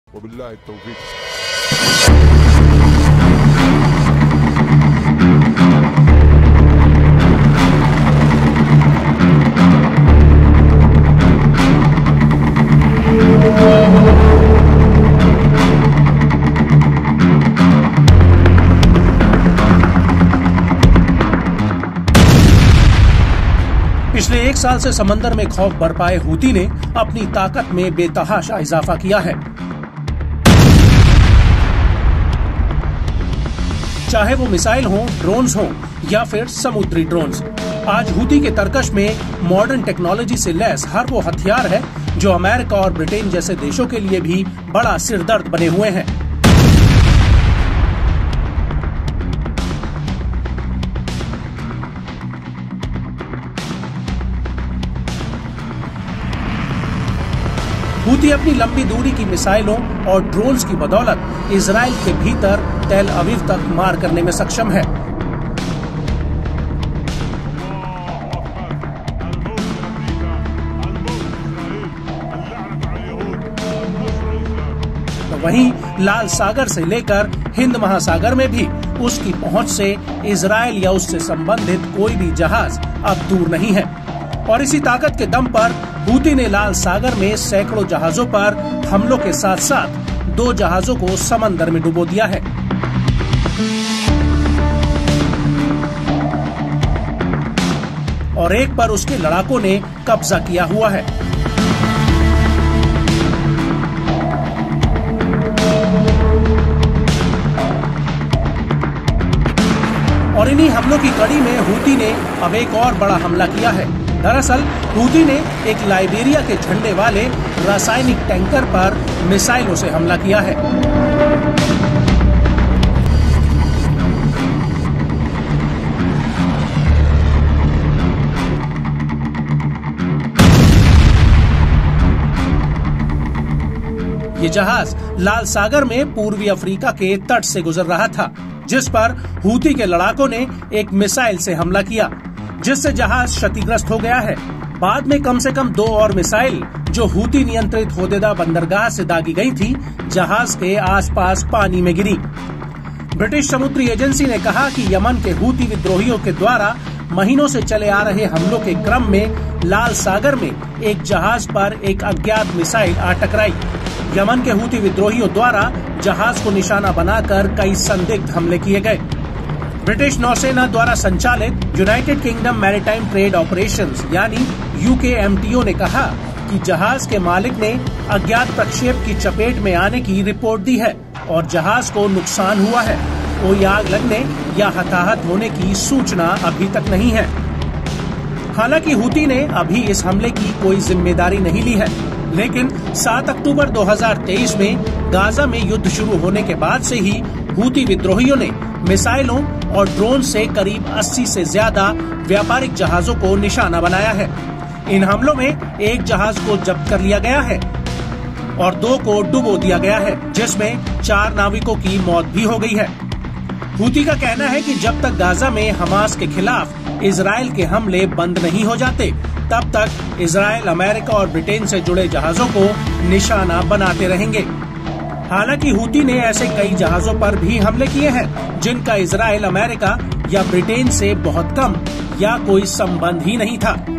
वबिल्लाहि तौफीक। पिछले 1 साल से समंदर में खौफ बरपाए हूती ने अपनी ताकत में बेतहाशा इजाफा किया है। चाहे वो मिसाइल हों, ड्रोन्स हों या फिर समुद्री ड्रोन्स, आज हूती के तरकश में मॉडर्न टेक्नोलॉजी से लैस हर वो हथियार है जो अमेरिका और ब्रिटेन जैसे देशों के लिए भी बड़ा सिरदर्द बने हुए हैं। हूती अपनी लंबी दूरी की मिसाइलों और ड्रोन्स की बदौलत इजराइल के भीतर तेल अवीव तक मार करने में सक्षम है। तो वहीं लाल सागर से लेकर हिंद महासागर में भी उसकी पहुंच से इजराइल या उससे संबंधित कोई भी जहाज अब दूर नहीं है। और इसी ताकत के दम पर हूती ने लाल सागर में सैकड़ों जहाजों पर हमलों के साथ साथ 2 जहाजों को समंदर में डुबो दिया है। और एक पर उसके लड़ाकों ने कब्जा किया हुआ है। और इन्हीं हमलों की कड़ी में हूती ने अब एक और बड़ा हमला किया है। दरअसल हूती ने एक लाइबेरिया के झंडे वाले रासायनिक टैंकर पर मिसाइलों से हमला किया है। ये जहाज लाल सागर में पूर्वी अफ्रीका के तट से गुजर रहा था, जिस पर हूती के लड़ाकों ने एक मिसाइल से हमला किया, जिससे जहाज क्षतिग्रस्त हो गया है। बाद में कम से कम 2 और मिसाइल जो हूती नियंत्रित होदेदा बंदरगाह से दागी गई थी, जहाज के आसपास पानी में गिरी। ब्रिटिश समुद्री एजेंसी ने कहा कि यमन के हूती विद्रोहियों के द्वारा महीनों से चले आ रहे हमलों के क्रम में लाल सागर में एक जहाज पर एक अज्ञात मिसाइल आ टकराई। यमन के हूती विद्रोहियों द्वारा जहाज को निशाना बनाकर कई संदिग्ध हमले किए गए। ब्रिटिश नौसेना द्वारा संचालित United Kingdom maritime trade operations यानी UKMTO ने कहा कि जहाज के मालिक ने अज्ञात प्रक्षेप की चपेट में आने की रिपोर्ट दी है और जहाज को नुकसान हुआ है। कोई आग लगने या हताहत होने की सूचना अभी तक नहीं है। हालांकि हूती ने अभी इस हमले की कोई जिम्मेदारी नहीं ली है, लेकिन 7 अक्टूबर 2023 में गाजा में युद्ध शुरू होने के बाद से ही हूती विद्रोहियों ने मिसाइलों और ड्रोन से करीब 80 से ज्यादा व्यापारिक जहाजों को निशाना बनाया है। इन हमलों में एक जहाज को जब्त कर लिया गया है और 2 को डुबो दिया गया है, जिसमें 4 नाविकों की मौत भी हो गई है। हूती का कहना है कि जब तक गाजा में हमास के खिलाफ इजराइल के हमले बंद नहीं हो जाते, तब तक इजराइल अमेरिका और ब्रिटेन से जुड़े जहाजों को निशाना बनाते रहेंगे। हालांकि हूती ने ऐसे कई जहाजों पर भी हमले किए हैं जिनका इजराइल, अमेरिका या ब्रिटेन से बहुत कम या कोई संबंध ही नहीं था।